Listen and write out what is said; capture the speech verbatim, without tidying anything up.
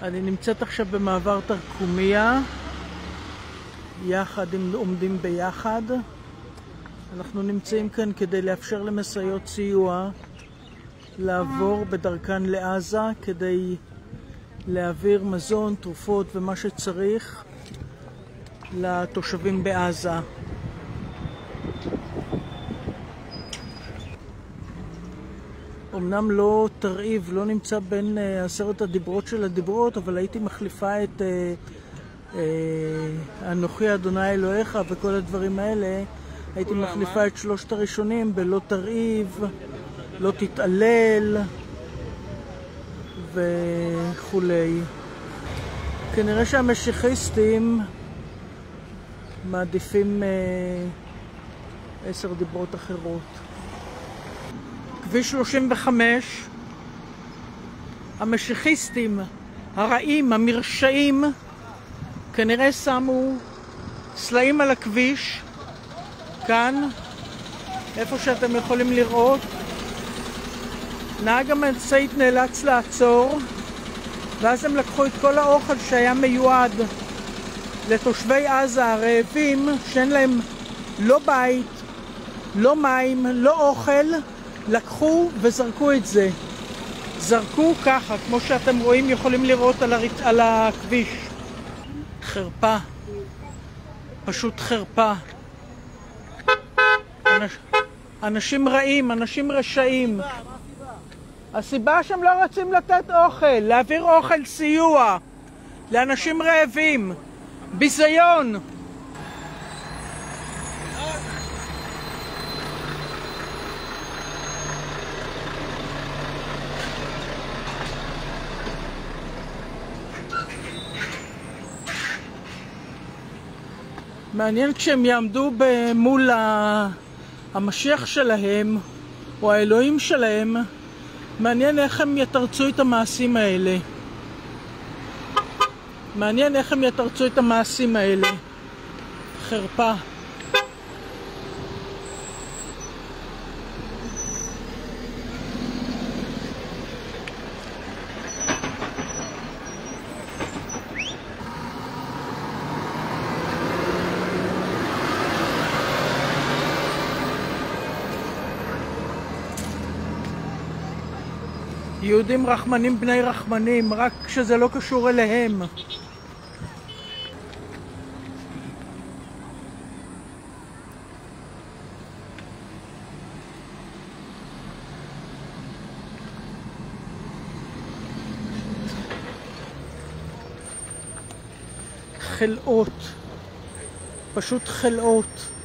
אני נמצאת עכשיו במעבר תרקומיה, יחד עם עומדים ביחד. אנחנו נמצאים כאן כדי לאפשר למשאיות סיוע לעבור בדרכן לעזה, כדי להעביר מזון, תרופות ומה שצריך לתושבים בעזה. אמנם לא תרעיב, לא נמצא בין uh, עשרת הדיברות של הדיברות, אבל הייתי מחליפה את uh, uh, אנוכי אדוני אלוהיך וכל הדברים האלה. הייתי מחליפה את שלושת הראשונים בלא תרעיב, לא תתעלל וכולי. כנראה שהמשיחיסטים מעדיפים uh, עשר דיברות אחרות. כביש שלושים וחמש, המשיחיסטים הרעים, המרשעים, כנראה שמו סלעים על הכביש, כאן, איפה שאתם יכולים לראות. נהג המשאית נאלץ לעצור, ואז הם לקחו את כל האוכל שהיה מיועד לתושבי עזה הרעבים, שאין להם לא בית, לא מים, לא אוכל, לקחו וזרקו את זה. זרקו ככה, כמו שאתם רואים, יכולים לראות על, הרצ... על הכביש. חרפה. פשוט חרפה. אנש... אנשים רעים, אנשים רשעים. הסיבה שהם לא רוצים לתת אוכל, להעביר אוכל סיוע לאנשים רעבים. ביזיון. מעניין כשהם יעמדו מול המשיח שלהם או האלוהים שלהם, מעניין איך הם יתרצו את המעשים האלה. מעניין איך הם יתרצו את המעשים האלה. חרפה. יהודים רחמנים בני רחמנים, רק כשזה לא קשור אליהם. חלאות. פשוט חלאות.